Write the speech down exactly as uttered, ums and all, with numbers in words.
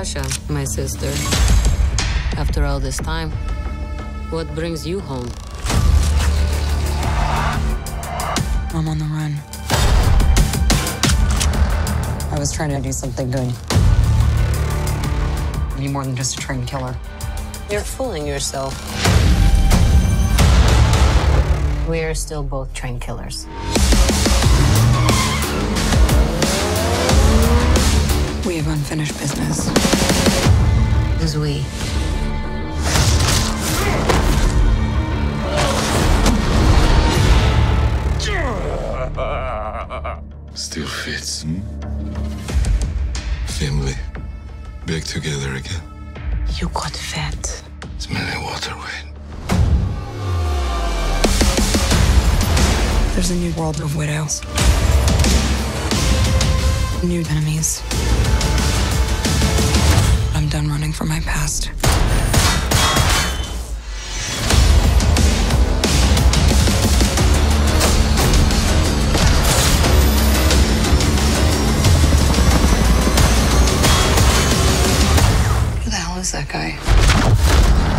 Natasha, my sister. After all this time, what brings you home? I'm on the run. I was trying to do something good. Be more than just a trained killer. You're fooling yourself. We're still both trained killers. We have unfinished business. Who's we? Still fits, hmm? Family. Back together again. You got fat. Smelling water wet. There's a new world of widows. New enemies. I'm done running from my past. Who the hell is that guy?